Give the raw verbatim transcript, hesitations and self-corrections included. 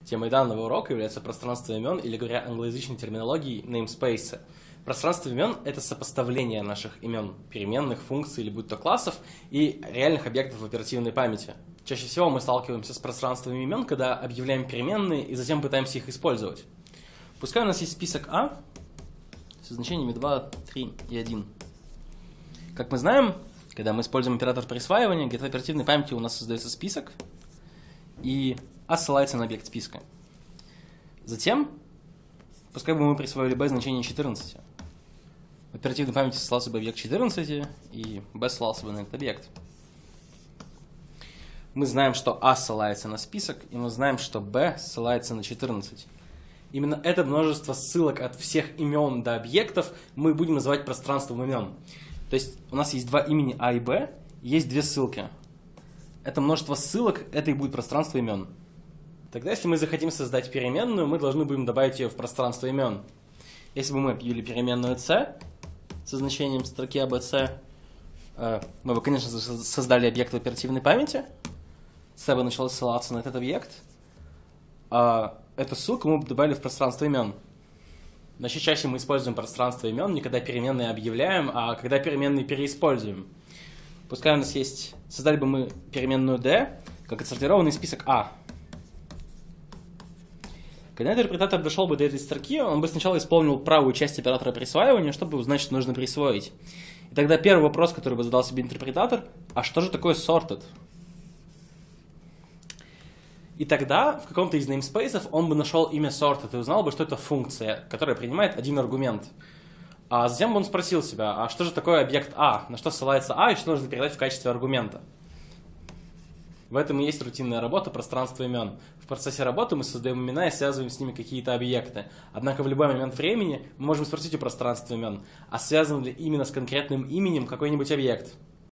Темой данного урока является пространство имен, или, говоря англоязычной терминологией, namespace. Пространство имен — это сопоставление наших имен, переменных, функций, или будь то классов, и реальных объектов в оперативной памяти. Чаще всего мы сталкиваемся с пространствами имен, когда объявляем переменные и затем пытаемся их использовать. Пускай у нас есть список А со значениями два, три и один. Как мы знаем, когда мы используем оператор присваивания, где-то в оперативной памяти у нас создается список, и А ссылается на объект списка. Затем, пускай бы мы присвоили B значение четырнадцать, в оперативной памяти ссылался бы объект четырнадцать, и B ссылался бы на этот объект. Мы знаем, что А ссылается на список, и мы знаем, что B ссылается на четырнадцать. Именно это множество ссылок от всех имен до объектов мы будем называть пространством имен. То есть у нас есть два имени А и Б, и есть две ссылки. Это множество ссылок, это и будет пространство имен. Тогда, если мы захотим создать переменную, мы должны будем добавить ее в пространство имен. Если бы мы объявили переменную C со значением строки A B C, мы бы, конечно, создали объект в оперативной памяти. C бы начало ссылаться на этот объект, а эту ссылку мы бы добавили в пространство имен. Но еще чаще мы используем пространство имен не когда переменные объявляем, а когда переменные переиспользуем. Пускай у нас есть, создали бы мы переменную D, как отсортированный список А. Когда интерпретатор дошел бы до этой строки, он бы сначала исполнил правую часть оператора присваивания, чтобы узнать, что нужно присвоить. И тогда первый вопрос, который бы задал себе интерпретатор, а что же такое sorted? И тогда в каком-то из namespaces он бы нашел имя sorted и узнал бы, что это функция, которая принимает один аргумент. А затем бы он спросил себя, а что же такое объект А, на что ссылается А и что нужно передать в качестве аргумента. В этом и есть рутинная работа пространства имен. В процессе работы мы создаем имена и связываем с ними какие-то объекты. Однако в любой момент времени мы можем спросить у пространства имен, а связан ли именно с конкретным именем какой-нибудь объект.